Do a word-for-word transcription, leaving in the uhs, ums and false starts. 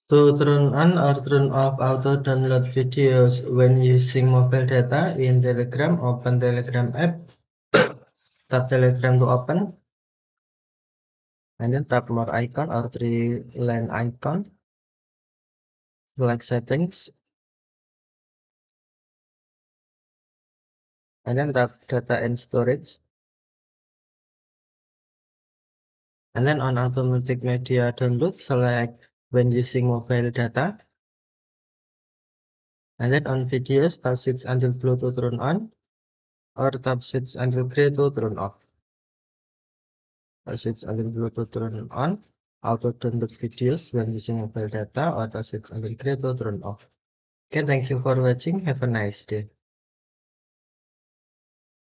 To turn on or turn off auto download videos when using mobile data in Telegram, open Telegram app, tap Telegram to open, and then tap more icon or three line icon, select settings, and then tap data and storage, and then on automatic media download, select when using mobile data, and then on videos, tap switch until Bluetooth turn on, or tap switch until gray to turn off. Tap switch until Bluetooth turn on, auto download videos when using mobile data, or tap switch until gray to turn off. Okay, thank you for watching. Have a nice day.